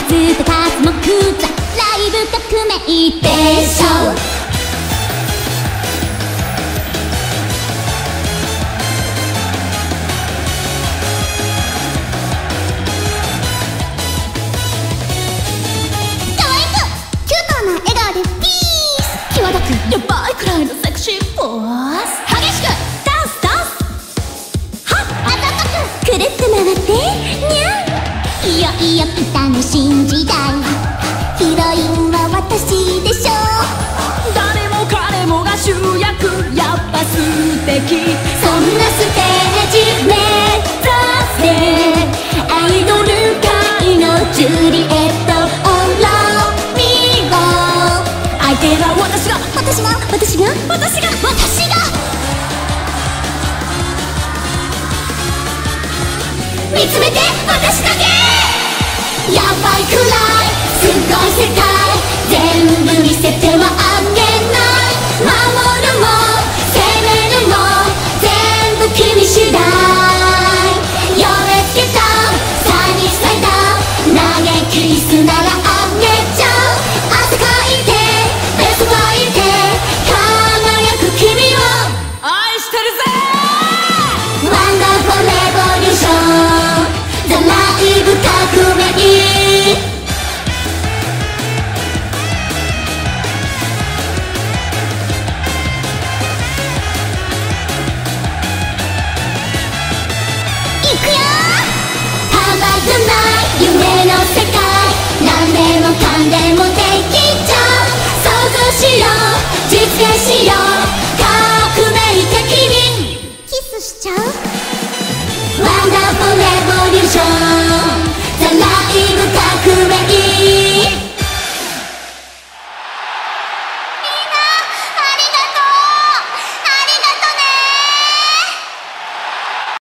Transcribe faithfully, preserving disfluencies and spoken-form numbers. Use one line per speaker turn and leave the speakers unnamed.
ずと数もくざライブ革命でしょう。
やばいくらいのセクシーポーズ、激しくダンスダンス、はっあたたくくるっと回ってにゃん。
いよいよ来たの新時代、ヒロインは私でしょう。
誰も彼もが主役、やっぱ素敵。
そんなステージ目指してアイドル界のジュリエットオロミゴ、
相手は私が
私が私が
私が
私が見つめて私だけ、やばいくらいすごい世界、全部見せてはあげない、守るも攻めるも全部君次第、寄れつけたサニーサイダー、投げキスならあげちゃう、汗かいてベストファイて輝く君を
愛してるぜ。
ワンダフォーレボリューション、ザ・ライブ革命。いくよ、たまらない夢の世界、何でもかんでもできちゃう、想像しよう実現しよう、革命的にキスしちゃう、ワンダフルレボリューション。